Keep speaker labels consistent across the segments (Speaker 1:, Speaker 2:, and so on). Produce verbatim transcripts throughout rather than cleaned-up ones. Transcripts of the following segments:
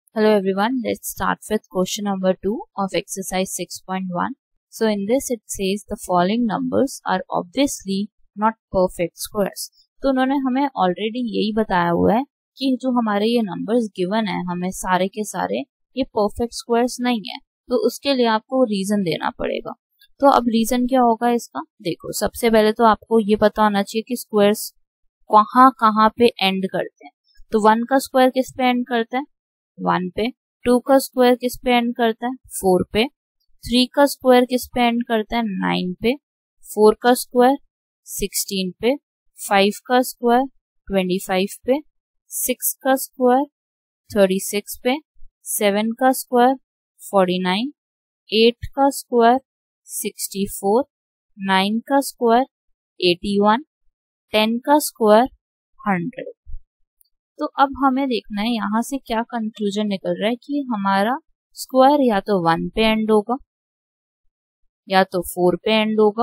Speaker 1: Hello everyone, let's start with question number two of exercise six point one. So in this it says the following numbers are obviously not perfect squares. तो उन्होंने हमें already यही बताया हुआ है कि जो हमारे ये नंबर्स गिवन है हमें सारे के सारे ये परफेक्ट स्क्वायर्स नहीं है, तो उसके लिए आपको रीजन देना पड़ेगा। तो अब रीजन क्या होगा इसका, देखो सबसे पहले तो आपको ये पता होना चाहिए कि स्क्वायर्स कहाँ कहाँ पे एंड करते हैं। तो वन का स्क्वायर किस पे एंड करता है, वन पे। टू का स्क्वायर किस पे एंड करता है, फोर पे। थ्री का स्क्वायर किस पे एंड करता है, नाइन पे। फोर का स्क्वायर सिक्सटीन पे। फाइव का स्क्वायर ट्वेंटी फाइव पे। सिक्स का स्क्वायर थर्टी सिक्स पे। सेवन का स्क्वायर फोर्टी नाइन। एट का स्क्वायर सिक्सटी फोर। नाइन का स्क्वायर एटी वन। टेन का स्क्वायर हंड्रेड। तो अब हमें देखना है यहाँ से क्या कंक्लूजन निकल रहा है कि हमारा स्क्वायर या तो वन पे एंड होगा, या तो फोर पे एंड होगा,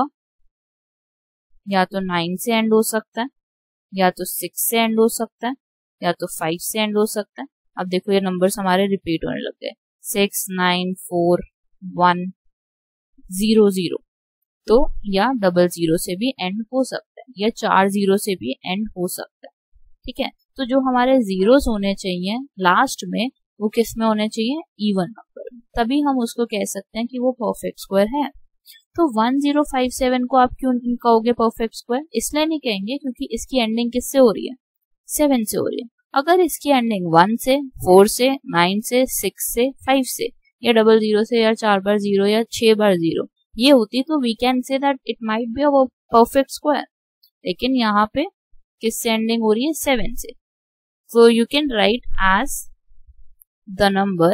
Speaker 1: या तो नाइन से एंड हो सकता है, या तो सिक्स से एंड हो सकता है, या तो फाइव से एंड हो सकता है। अब देखो ये नंबर्स हमारे रिपीट होने लग गए, six nine four one zero zero. तो या डबल जीरो से भी एंड हो सकता है, या चार जीरो से भी एंड हो सकता है। ठीक है, तो जो हमारे जीरोस होने चाहिए लास्ट में वो किस में होने चाहिए, इवन नंबर में, तभी हम उसको कह सकते हैं कि वो परफेक्ट स्क्वायर है। तो वन जीरो फाइव सेवन को आप क्यों नहीं कहोगे परफेक्ट स्क्वायर, इसलिए नहीं कहेंगे क्योंकि इसकी एंडिंग किससे हो रही है, सेवन से हो रही है। अगर इसकी एंडिंग वन से, फोर से, नाइन से, सिक्स से, फाइव से, या डबल जीरो से, या चार बार जीरो, या छह बार जीरो ये होती तो we can say that it might be a perfect square. लेकिन यहाँ पे किससे एंडिंग हो रही है, सेवन से। So you can write as the number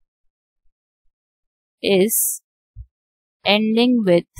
Speaker 1: is ending with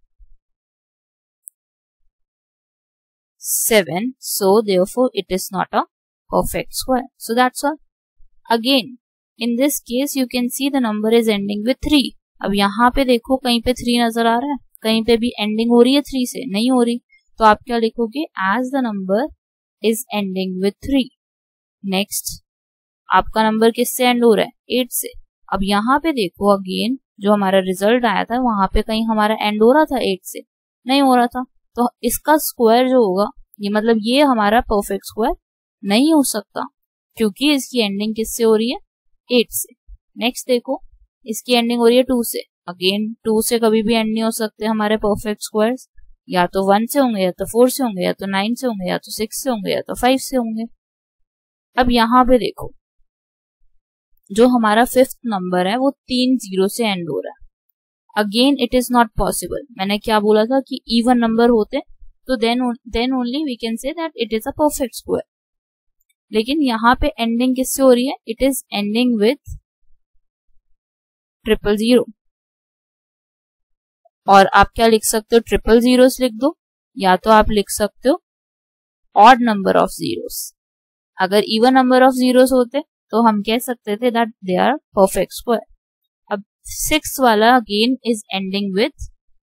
Speaker 1: seven, so therefore it is not a perfect square. So that's all. Again, in this case you can see the number is ending with three. अब यहाँ पे देखो कहीं पे three नजर आ रहा है, कहीं पे भी एंडिंग हो रही है थ्री से, नहीं हो रही। तो आप क्या लिखोगे, as the number is ending with three. Next आपका नंबर किससे एंड हो रहा है, एट से। अब यहाँ पे देखो अगेन जो हमारा रिजल्ट आया था वहां पे कहीं हमारा एंड हो रहा था एट से, नहीं हो रहा था। तो इसका स्क्वायर जो होगा ये मतलब ये हमारा परफेक्ट स्क्वायर नहीं हो सकता क्योंकि इसकी एंडिंग किससे हो रही है, एट से। नेक्स्ट देखो इसकी एंडिंग हो रही है टू से, अगेन टू से कभी भी एंड नहीं हो सकते हमारे परफेक्ट स्क्वायर्स, या तो वन से होंगे, या तो फोर से होंगे, या तो नाइन से होंगे, या तो सिक्स से होंगे, या तो फाइव से होंगे। अब यहाँ पे देखो जो हमारा फिफ्थ नंबर है वो तीन जीरो से एंड हो रहा है। Again it is not possible. मैंने क्या बोला था कि इवन नंबर होते तो then then only we can say that it is a perfect square. लेकिन यहाँ पे एंडिंग किससे हो रही है, it is ending with triple zero. और आप क्या लिख सकते हो, ट्रिपल जीरोस लिख दो, या तो आप लिख सकते हो ऑड नंबर ऑफ जीरोस। अगर इवन नंबर ऑफ जीरोस होते तो हम कह सकते थे that they are perfect square. अब सिक्स वाला again is ending with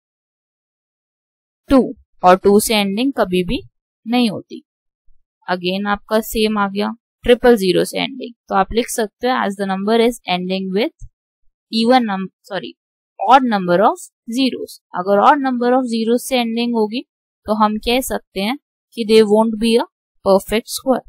Speaker 1: two, और टू से एंडिंग कभी भी नहीं होती। अगेन आपका सेम आ गया, ट्रिपल जीरो से एंडिंग, तो आप लिख सकते हो as the number is ending with even number sorry odd number of zeros. अगर ऑड नंबर ऑफ जीरोस से एंडिंग होगी तो हम कह सकते हैं कि they won't be a perfect square.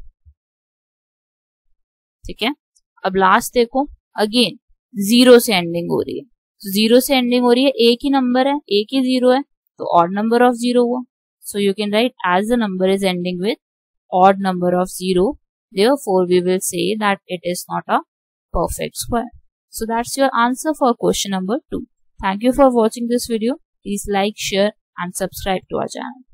Speaker 1: ठीक है, अब लास्ट देखो अगेन जीरो से एंडिंग हो रही है, तो जीरो से एंडिंग हो रही है, एक ही नंबर है, एक ही जीरो है, तो ऑड नंबर ऑफ जीरो हुआ। So you can write as the number is ending with odd number of zero, therefore we will say that it is not a perfect square. So that's your answer for question number two. Thank you for watching this video. Please like, share and subscribe to our channel.